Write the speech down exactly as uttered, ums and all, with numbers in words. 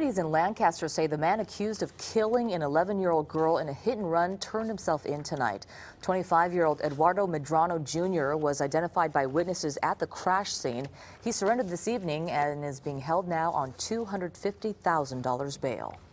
Deputies in Lancaster say the man accused of killing an eleven-year-old girl in a hit-and-run turned himself in tonight. twenty-five-year-old Eduardo Medrano Junior was identified by witnesses at the crash scene. He surrendered this evening and is being held now on two hundred fifty thousand dollars bail.